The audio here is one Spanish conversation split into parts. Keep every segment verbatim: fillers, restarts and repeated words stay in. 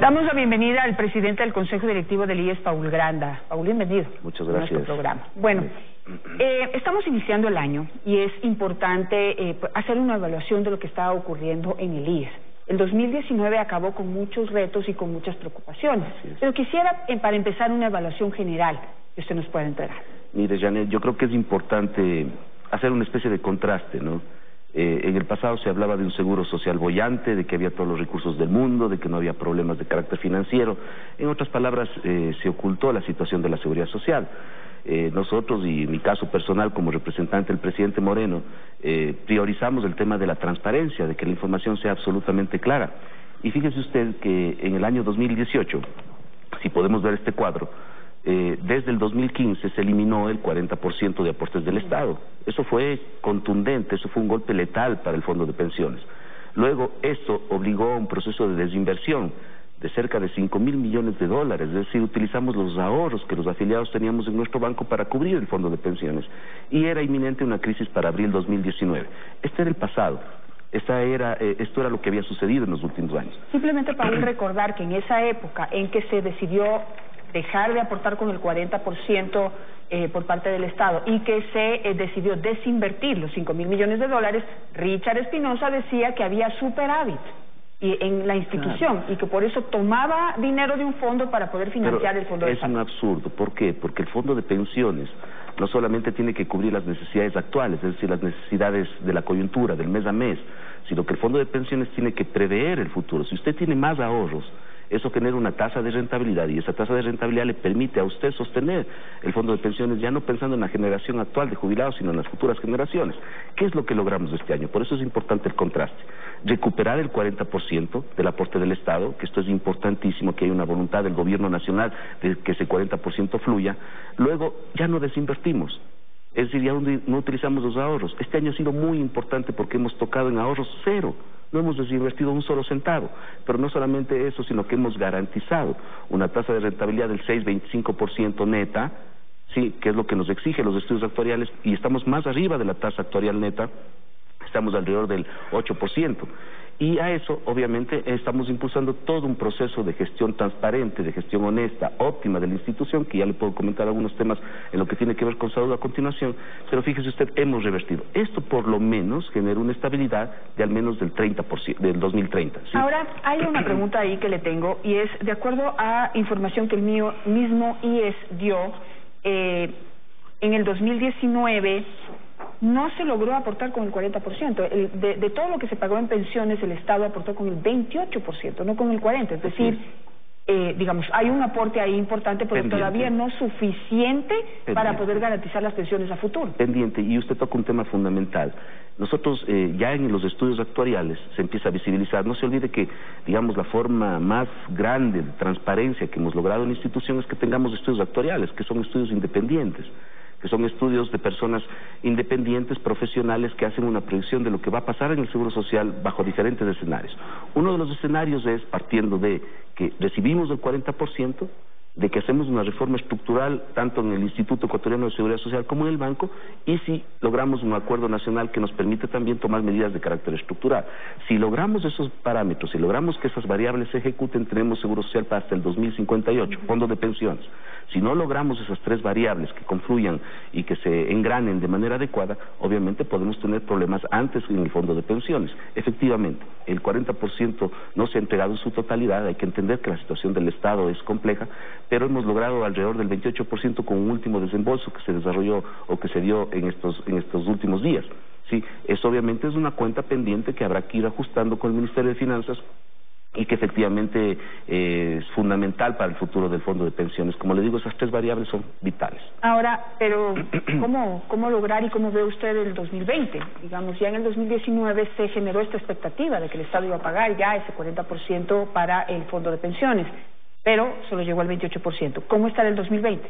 Damos la bienvenida al presidente del Consejo Directivo del I E S, Paul Granda. Paul, bienvenido. Muchas gracias. A nuestro programa. Bueno, eh, estamos iniciando el año y es importante eh, hacer una evaluación de lo que está ocurriendo en el I E S. El dos mil diecinueve acabó con muchos retos y con muchas preocupaciones, pero quisiera, eh, para empezar, una evaluación general que usted nos pueda entregar. Mire, Janet, yo creo que es importante hacer una especie de contraste, ¿no? Eh, en el pasado se hablaba de un seguro social boyante, de que había todos los recursos del mundo, de que no había problemas de carácter financiero. En otras palabras, eh, se ocultó la situación de la seguridad social. Eh, nosotros, y en mi caso personal como representante del presidente Moreno, eh, priorizamos el tema de la transparencia, de que la información sea absolutamente clara. Y fíjese usted que en el año dos mil dieciocho, si podemos ver este cuadro, Eh, desde el dos mil quince se eliminó el cuarenta por ciento de aportes del Estado. Eso fue contundente, eso fue un golpe letal para el fondo de pensiones. Luego, esto obligó a un proceso de desinversión de cerca de cinco mil millones de dólares, es decir, utilizamos los ahorros que los afiliados teníamos en nuestro banco para cubrir el fondo de pensiones. Y era inminente una crisis para abril dos mil diecinueve. Este era el pasado. Esta era, eh, esto era lo que había sucedido en los últimos años. Simplemente para recordar que en esa época en que se decidió dejar de aportar con el cuarenta por ciento eh, por parte del Estado y que se eh, decidió desinvertir los cinco mil millones de dólares, Richard Espinosa decía que había superávit y, en la institución, claro, y que por eso tomaba dinero de un fondo para poder financiar Pero el fondo de es un absurdo. ¿Por qué? Porque el fondo de pensiones no solamente tiene que cubrir las necesidades actuales, es decir, las necesidades de la coyuntura, del mes a mes, sino que el fondo de pensiones tiene que prever el futuro. Si usted tiene más ahorros, eso genera una tasa de rentabilidad y esa tasa de rentabilidad le permite a usted sostener el fondo de pensiones, ya no pensando en la generación actual de jubilados, sino en las futuras generaciones. ¿Qué es lo que logramos este año? Por eso es importante el contraste. Recuperar el cuarenta por ciento del aporte del Estado, que esto es importantísimo, que hay una voluntad del gobierno nacional de que ese cuarenta por ciento fluya. Luego, ya no desinvertimos. Es decir, ya no utilizamos los ahorros. Este año ha sido muy importante porque hemos tocado en ahorros cero. No hemos desinvertido un solo centavo. Pero no solamente eso, sino que hemos garantizado una tasa de rentabilidad del seis coma veinticinco por ciento neta, sí, que es lo que nos exige los estudios actuariales, y estamos más arriba de la tasa actuarial neta, estamos alrededor del ocho por ciento. Y a eso, obviamente, estamos impulsando todo un proceso de gestión transparente, de gestión honesta, óptima de la institución, que ya le puedo comentar algunos temas en lo que tiene que ver con salud a continuación, pero fíjese usted, hemos revertido. Esto por lo menos genera una estabilidad de al menos del treinta por ciento, del dos mil treinta. ¿Sí? Ahora, hay una pregunta ahí que le tengo, y es, de acuerdo a información que el mío mismo I E S dio, eh, en el dos mil diecinueve... no se logró aportar con el cuarenta por ciento. El, de, de todo lo que se pagó en pensiones, el Estado aportó con el veintiocho por ciento, no con el cuarenta por ciento. Es decir, eh, digamos, hay un aporte ahí importante, pero pendiente, todavía no suficiente pendiente, para poder garantizar las pensiones a futuro. Pendiente, y usted toca un tema fundamental. Nosotros, eh, ya en los estudios actuariales, se empieza a visibilizar. No se olvide que, digamos, la forma más grande de transparencia que hemos logrado en la institución es que tengamos estudios actuariales, que son estudios independientes, que son estudios de personas independientes, profesionales, que hacen una predicción de lo que va a pasar en el Seguro Social bajo diferentes escenarios. Uno de los escenarios es partiendo de que recibimos el cuarenta por ciento, de que hacemos una reforma estructural tanto en el Instituto Ecuatoriano de Seguridad Social como en el banco, y si logramos un acuerdo nacional que nos permite también tomar medidas de carácter estructural. Si logramos esos parámetros, si logramos que esas variables se ejecuten, tenemos Seguro Social para hasta el dos mil cincuenta y ocho, fondo de pensiones. Si no logramos esas tres variables que confluyan y que se engranen de manera adecuada, obviamente podemos tener problemas antes en el fondo de pensiones. Efectivamente, el cuarenta por ciento no se ha entregado en su totalidad, hay que entender que la situación del Estado es compleja, pero hemos logrado alrededor del veintiocho por ciento con un último desembolso que se desarrolló o que se dio en estos, en estos últimos días. Sí, eso obviamente es una cuenta pendiente que habrá que ir ajustando con el Ministerio de Finanzas y que efectivamente eh, es fundamental para el futuro del fondo de pensiones. Como le digo, esas tres variables son vitales. Ahora, pero ¿cómo, cómo lograr y cómo ve usted el dos mil veinte? Digamos, ya en el dos mil diecinueve se generó esta expectativa de que el Estado iba a pagar ya ese cuarenta por ciento para el fondo de pensiones, pero solo llegó al veintiocho por ciento. ¿Cómo está el dos mil veinte?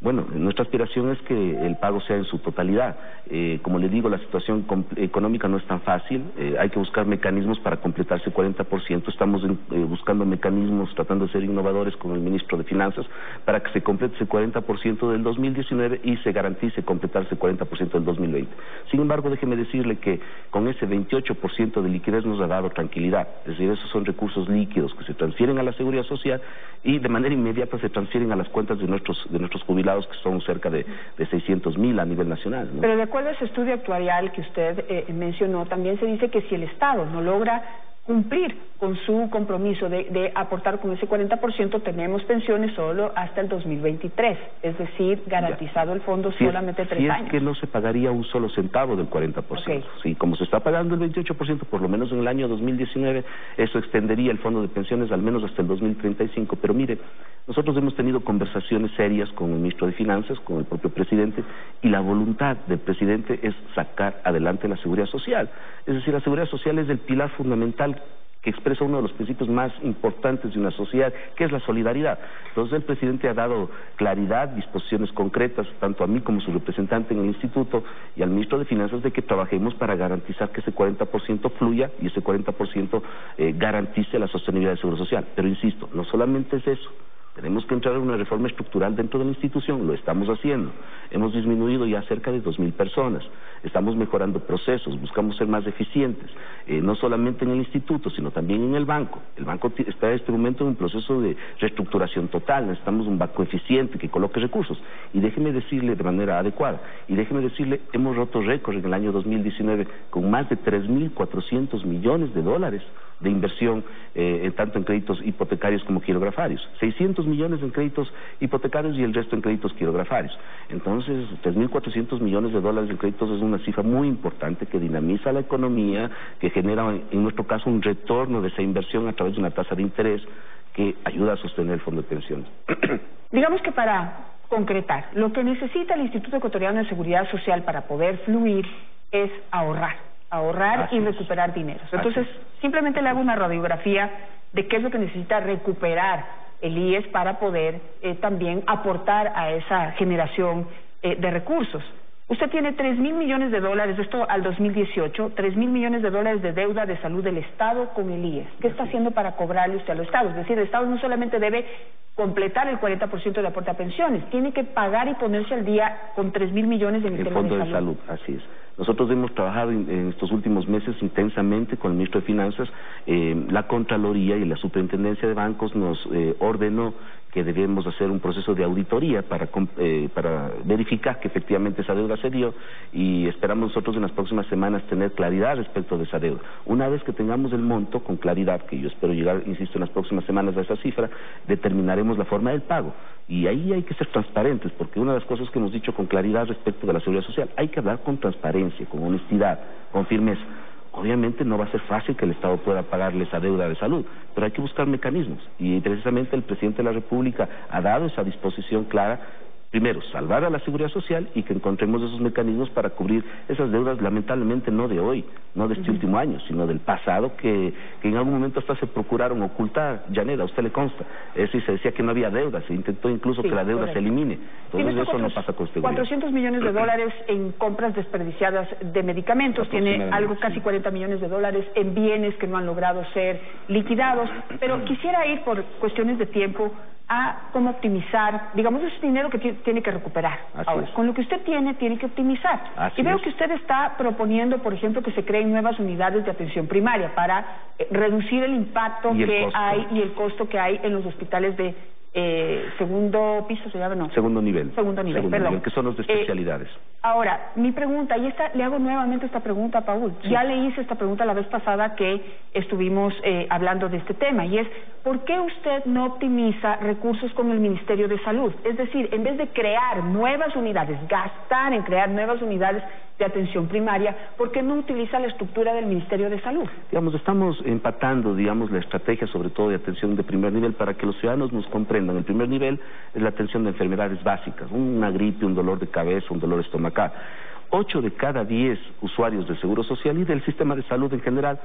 Bueno, nuestra aspiración es que el pago sea en su totalidad. Eh, como le digo, la situación económica no es tan fácil, eh, hay que buscar mecanismos para completar ese cuarenta por ciento. Estamos en, eh, buscando mecanismos, tratando de ser innovadores con el ministro de Finanzas para que se complete ese cuarenta por ciento del dos mil diecinueve y se garantice completar ese cuarenta por ciento del dos mil veinte. Sin embargo, déjeme decirle que con ese veintiocho por ciento de liquidez nos ha dado tranquilidad. Es decir, esos son recursos líquidos que se transfieren a la Seguridad Social y de manera inmediata se transfieren a las cuentas de nuestros, de nuestros jubilados, que son cerca de, de seiscientos mil a nivel nacional, ¿no? Pero de acuerdo a ese estudio actuarial que usted eh, mencionó, también se dice que si el Estado no logra cumplir con su compromiso de, de aportar con ese cuarenta por ciento, tenemos pensiones solo hasta el dos mil veintitrés, es decir, garantizado ya. El fondo si solamente es, tres si años. Es que no se pagaría un solo centavo del cuarenta por ciento. Okay. Sí, como se está pagando el veintiocho por ciento, por lo menos en el año dos mil diecinueve, eso extendería el fondo de pensiones al menos hasta el dos mil treinta y cinco. Pero mire, nosotros hemos tenido conversaciones serias con el ministro de Finanzas, con el propio presidente, y la voluntad del presidente es sacar adelante la seguridad social. Es decir, la seguridad social es el pilar fundamental que expresa uno de los principios más importantes de una sociedad, que es la solidaridad. Entonces el presidente ha dado claridad, disposiciones concretas, tanto a mí como su representante en el instituto y al ministro de Finanzas, de que trabajemos para garantizar que ese cuarenta por ciento fluya y ese cuarenta por ciento eh, garantice la sostenibilidad del seguro social. Pero insisto, no solamente es eso. Tenemos que entrar en una reforma estructural dentro de la institución, lo estamos haciendo. Hemos disminuido ya cerca de dos mil personas, estamos mejorando procesos, buscamos ser más eficientes, eh, no solamente en el instituto, sino también en el banco. El banco está en este momento en un proceso de reestructuración total, necesitamos un banco eficiente que coloque recursos. Y déjeme decirle de manera adecuada, y déjeme decirle, hemos roto récord en el año dos mil diecinueve con más de tres mil cuatrocientos millones de dólares de inversión, eh, tanto en créditos hipotecarios como quirografarios. seiscientos millones en créditos hipotecarios y el resto en créditos quirografarios. Entonces, tres mil cuatrocientos millones de dólares en créditos es una cifra muy importante que dinamiza la economía, que genera, en nuestro caso, un retorno de esa inversión a través de una tasa de interés que ayuda a sostener el fondo de pensiones. Digamos que para concretar, lo que necesita el Instituto Ecuatoriano de Seguridad Social para poder fluir es ahorrar. ahorrar Así y recuperar es. dinero. Entonces, simplemente le hago una radiografía de qué es lo que necesita recuperar el I E S para poder eh, también aportar a esa generación eh, de recursos. Usted tiene tres mil millones de dólares, esto al dos mil dieciocho, tres mil millones de dólares de deuda de salud del Estado con el I E S. ¿Qué está haciendo para cobrarle usted a los Estados? Es decir, el Estado no solamente debe completar el cuarenta por ciento de aporte a pensiones, tiene que pagar y ponerse al día con tres mil millones en el tema de salud. El Fondo de Salud, así es. Nosotros hemos trabajado en, en estos últimos meses intensamente con el ministro de Finanzas. Eh, la Contraloría y la Superintendencia de Bancos nos eh, ordenó que debemos hacer un proceso de auditoría para, eh, para verificar que efectivamente esa deuda se dio, y esperamos nosotros en las próximas semanas tener claridad respecto de esa deuda. Una vez que tengamos el monto con claridad, que yo espero llegar, insisto, en las próximas semanas a esa cifra, determinaremos la forma del pago. Y ahí hay que ser transparentes, porque una de las cosas que hemos dicho con claridad respecto de la seguridad social, hay que hablar con transparencia, con honestidad, con firmeza. Obviamente no va a ser fácil que el Estado pueda pagarle esa deuda de salud, pero hay que buscar mecanismos, y precisamente el presidente de la República ha dado esa disposición clara. Primero, salvar a la seguridad social y que encontremos esos mecanismos para cubrir esas deudas, lamentablemente no de hoy, no de este uh-huh. último año, sino del pasado, que, que en algún momento hasta se procuraron ocultar. Yaneda, a usted le consta, es decir, se decía que no había deuda, se intentó incluso sí, que la deuda correcto. se elimine. Entonces eso no pasa con seguridad. cuatrocientos millones de dólares en compras desperdiciadas de medicamentos, tiene algo casi cuarenta millones de dólares en bienes que no han logrado ser liquidados, pero quisiera ir por cuestiones de tiempo a cómo optimizar, digamos, ese dinero que tiene que recuperar. Así Ahora, es. con lo que usted tiene, tiene que optimizar. Así y veo es. que usted está proponiendo, por ejemplo, que se creen nuevas unidades de atención primaria para eh, reducir el impacto y el que costo. hay y el costo que hay en los hospitales de eh, segundo piso, se llama, no. Segundo nivel. Segundo nivel, Segundo perdón. nivel, que son los de especialidades. Eh, ahora, mi pregunta, y esta, le hago nuevamente esta pregunta a Paul. Sí. Ya le hice esta pregunta la vez pasada que estuvimos eh, hablando de este tema, y es, ¿por qué usted no optimiza recursos con el Ministerio de Salud? Es decir, en vez de crear nuevas unidades, gastar en crear nuevas unidades de atención primaria, ¿por qué no utiliza la estructura del Ministerio de Salud? Digamos, estamos empatando, digamos, la estrategia sobre todo de atención de primer nivel para que los ciudadanos nos comprendan. El primer nivel es la atención de enfermedades básicas, una gripe, un dolor de cabeza, un dolor estomacal. Ocho de cada diez usuarios del Seguro Social y del sistema de salud en general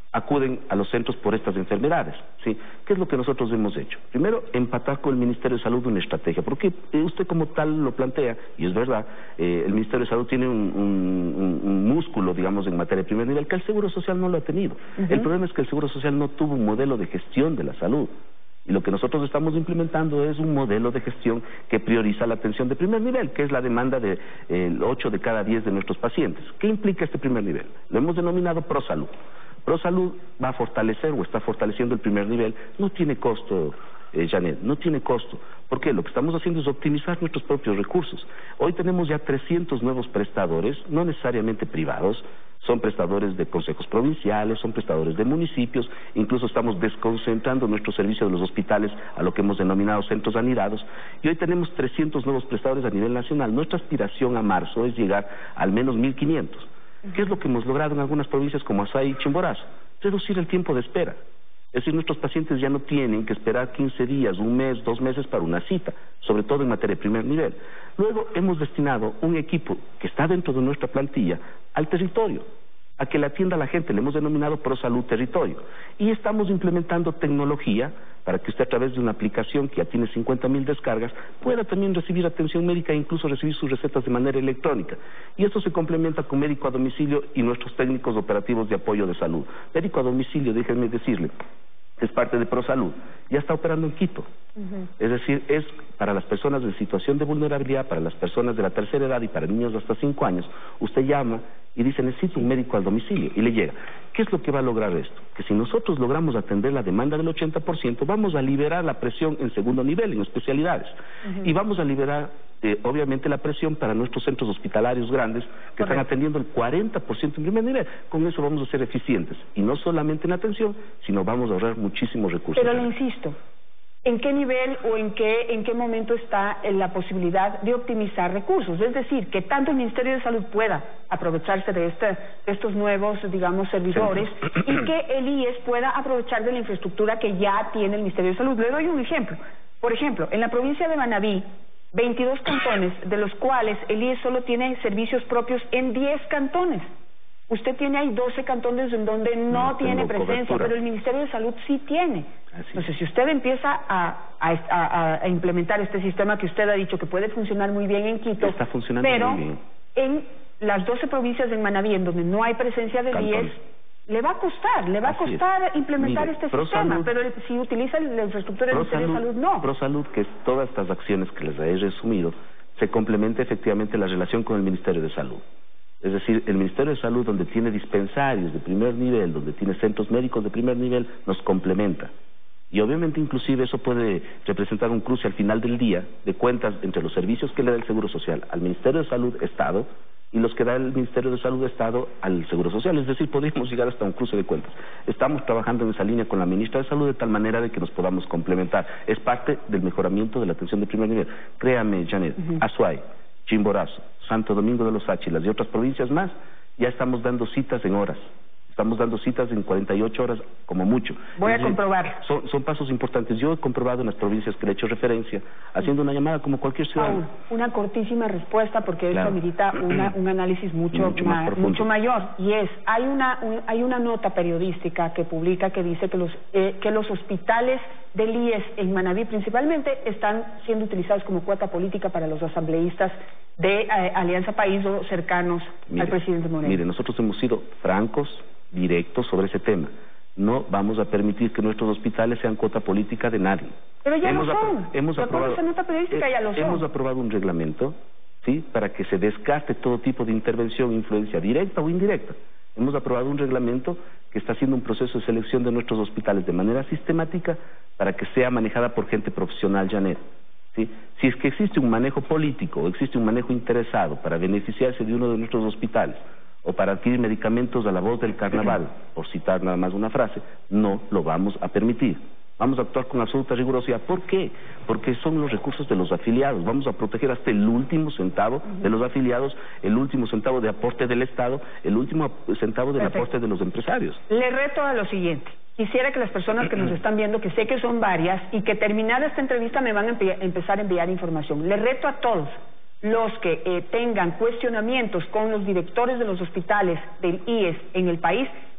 acuden a los centros por estas enfermedades, ¿sí? ¿Qué es lo que nosotros hemos hecho? Primero, empatar con el Ministerio de Salud una estrategia, porque usted como tal lo plantea, y es verdad, eh, el Ministerio de Salud tiene un, un, un músculo, digamos, en materia de primer nivel, que el Seguro Social no lo ha tenido. Uh-huh. El problema es que el Seguro Social no tuvo un modelo de gestión de la salud. Y lo que nosotros estamos implementando es un modelo de gestión que prioriza la atención de primer nivel, que es la demanda de eh, ocho de cada diez de nuestros pacientes. ¿Qué implica este primer nivel? Lo hemos denominado ProSalud. ProSalud va a fortalecer o está fortaleciendo el primer nivel. No tiene costo, eh, Janet, no tiene costo. ¿Por qué? Lo que estamos haciendo es optimizar nuestros propios recursos. Hoy tenemos ya trescientos nuevos prestadores, no necesariamente privados, son prestadores de consejos provinciales, son prestadores de municipios, incluso estamos desconcentrando nuestro servicio de los hospitales a lo que hemos denominado centros anidados, y hoy tenemos trescientos nuevos prestadores a nivel nacional. Nuestra aspiración a marzo es llegar al menos mil quinientos. ¿Qué es lo que hemos logrado en algunas provincias como Azuay y Chimborazo? Reducir el tiempo de espera. Es decir, nuestros pacientes ya no tienen que esperar quince días, un mes, dos meses para una cita, sobre todo en materia de primer nivel. Luego hemos destinado un equipo que está dentro de nuestra plantilla al territorio, a que le atienda a la gente. Le hemos denominado ProSalud Territorio. Y estamos implementando tecnología para que usted, a través de una aplicación que ya tiene cincuenta mil descargas, pueda también recibir atención médica e incluso recibir sus recetas de manera electrónica. Y esto se complementa con médico a domicilio y nuestros técnicos operativos de apoyo de salud. Médico a domicilio, déjenme decirle, es parte de ProSalud, ya está operando en Quito. Uh-huh. Es decir, es para las personas en situación de vulnerabilidad, para las personas de la tercera edad y para niños de hasta cinco años, usted llama y dice, necesito un médico al domicilio, y le llega. ¿Qué es lo que va a lograr esto? Que si nosotros logramos atender la demanda del ochenta por ciento, vamos a liberar la presión en segundo nivel, en especialidades, uh-huh. y vamos a liberar, eh, obviamente, la presión para nuestros centros hospitalarios grandes, que Correcto. Están atendiendo el cuarenta por ciento en primer nivel. Con eso vamos a ser eficientes, y no solamente en atención, sino vamos a ahorrar muchísimos recursos. Pero le insisto, ¿en qué nivel o en qué, en qué momento está la posibilidad de optimizar recursos? Es decir, que tanto el Ministerio de Salud pueda aprovecharse de, este, de estos nuevos, digamos, servidores, sí. y que el I E S pueda aprovechar de la infraestructura que ya tiene el Ministerio de Salud. Le doy un ejemplo. Por ejemplo, en la provincia de Manabí, veintidós cantones, de los cuales el I E S solo tiene servicios propios en diez cantones. Usted tiene ahí doce cantones en donde no, no tiene presencia, cobertura. Pero el Ministerio de Salud sí tiene. Así. Entonces, si usted empieza a, a, a, a implementar este sistema que usted ha dicho que puede funcionar muy bien en Quito, está funcionando pero muy bien. En las doce provincias de Manabí, en donde no hay presencia del I E S, le va a costar, le va Así a costar es. implementar Mire, este sistema, salud, pero si utiliza la infraestructura del Ministerio de Salud, no. ProSalud, que es todas estas acciones que les he resumido, se complementa efectivamente la relación con el Ministerio de Salud. Es decir, el Ministerio de Salud, donde tiene dispensarios de primer nivel, donde tiene centros médicos de primer nivel, nos complementa. Y obviamente inclusive eso puede representar un cruce al final del día de cuentas entre los servicios que le da el Seguro Social al Ministerio de Salud Estado y los que da el Ministerio de Salud Estado al Seguro Social. Es decir, podríamos llegar hasta un cruce de cuentas. Estamos trabajando en esa línea con la Ministra de Salud de tal manera de que nos podamos complementar. Es parte del mejoramiento de la atención de primer nivel. Créame, Janet, uh-huh. Azuay, Chimborazo, Santo Domingo de los Áchilas y otras provincias más, ya estamos dando citas en horas. Estamos dando citas en cuarenta y ocho horas como mucho. Voy a comprobar. Son, son pasos importantes. Yo he comprobado en las provincias que le he hecho referencia, haciendo una llamada como cualquier ciudadano. Aún, una cortísima respuesta, porque claro. Esto amerita una, un análisis mucho, mucho, ma, mucho mayor. Y es, hay una, un, hay una nota periodística que publica que dice que los, eh, que los hospitales del I E S en Manabí principalmente están siendo utilizados como cuota política para los asambleístas de eh, Alianza País o cercanos mire, al presidente Moreno. Mire, nosotros hemos sido francos, directos sobre ese tema. No vamos a permitir que nuestros hospitales sean cuota política de nadie. Pero ya hemos lo son. Hemos aprobado, esa nota periodística eh, ya lo son. Hemos aprobado un reglamento, ¿sí?, para que se descarte todo tipo de intervención, influencia directa o indirecta. Hemos aprobado un reglamento que está haciendo un proceso de selección de nuestros hospitales de manera sistemática para que sea manejada por gente profesional, Janet. ¿Sí? Si es que existe un manejo político o existe un manejo interesado para beneficiarse de uno de nuestros hospitales o para adquirir medicamentos a la voz del carnaval, por citar nada más una frase, no lo vamos a permitir. Vamos a actuar con absoluta rigurosidad. ¿Por qué? Porque son los recursos de los afiliados. Vamos a proteger hasta el último centavo de los afiliados, el último centavo de aporte del Estado, el último centavo del Perfecto. aporte de los empresarios. Le reto a lo siguiente. Quisiera que las personas que nos están viendo, que sé que son varias, y que terminada esta entrevista me van a empezar a enviar información. Le reto a todos los que eh, tengan cuestionamientos con los directores de los hospitales del I E S en el país,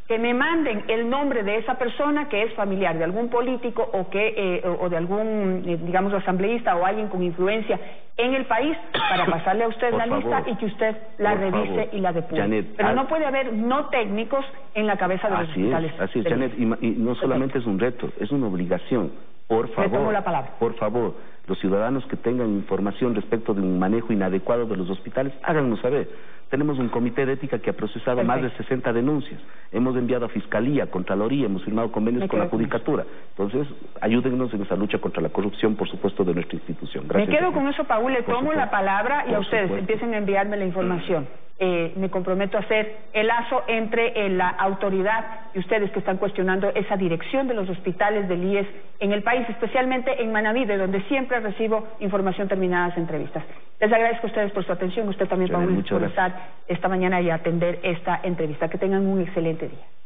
que me manden el nombre de esa persona que es familiar de algún político o que eh, o de algún, eh, digamos, asambleísta o alguien con influencia en el país para pasarle a usted la favor, lista y que usted la revise favor. y la depure. Janet, Pero ah, no puede haber no técnicos en la cabeza de los así hospitales. es, así es, Janet, y, y no solamente es un reto, es una obligación. Por favor, Le tomo la palabra. por favor, los ciudadanos que tengan información respecto de un manejo inadecuado de los hospitales, háganos saber. Tenemos un comité de ética que ha procesado Perfecto. más de sesenta denuncias. Hemos enviado a Fiscalía, Contraloría, hemos firmado convenios Me con la quedo con Judicatura. Entonces, ayúdennos en esa lucha contra la corrupción, por supuesto, de nuestra institución. Gracias. Me quedo con eso, Paul, le Por tomo supuesto. la palabra y Por a ustedes supuesto. empiecen a enviarme la información. Eh, me comprometo a hacer el lazo entre eh, la autoridad y ustedes que están cuestionando esa dirección de los hospitales del I E S en el país, especialmente en Manabí, de donde siempre recibo información terminada de entrevistas. Les agradezco a ustedes por su atención, usted también, Janet, Paul, muchas por gracias. estar esta mañana y atender esta entrevista. Que tengan un excelente día.